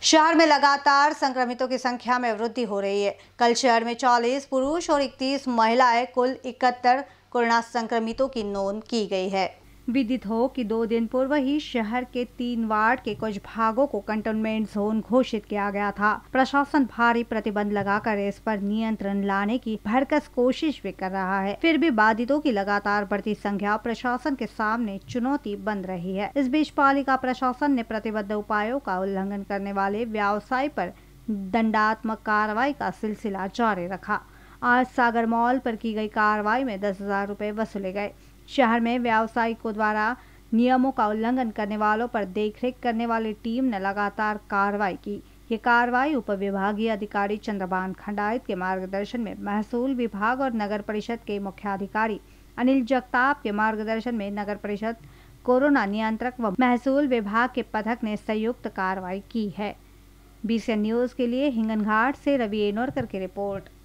शहर में लगातार संक्रमितों की संख्या में वृद्धि हो रही है। कल शहर में 40 पुरुष और 31 महिलाएं, कुल 71 कोरोना संक्रमितों की नोंद की गई है। विदित हो कि 2 दिन पूर्व ही शहर के 3 वार्ड के कुछ भागों को कंटेनमेंट जोन घोषित किया गया था। प्रशासन भारी प्रतिबंध लगाकर इस पर नियंत्रण लाने की भरकस कोशिश भी कर रहा है। फिर भी बाधितों की लगातार बढ़ती संख्या प्रशासन के सामने चुनौती बन रही है। इस बीच पालिका प्रशासन ने प्रतिबद्ध उपायों का उल्लंघन करने वाले व्यवसायी पर दंडात्मक कार्रवाई का सिलसिला जारी रखा। आज सागर मॉल पर की गई कार्रवाई में 10,000 रुपए वसूले गए। शहर में व्यावसायिकों द्वारा नियमों का उल्लंघन करने वालों पर देखरेख करने वाली टीम ने लगातार कार्रवाई की। ये कार्रवाई उप विभागीय अधिकारी चंद्रभान खंडायत के मार्गदर्शन में महसूल विभाग और नगर परिषद के मुख्याधिकारी अनिल जगताप के मार्गदर्शन में नगर परिषद, कोरोना नियंत्रक व महसूल विभाग के पथक ने संयुक्त कार्रवाई की है। VIDARBHA न्यूज के लिए हिंगनघाट से रवि एनोरकर की रिपोर्ट।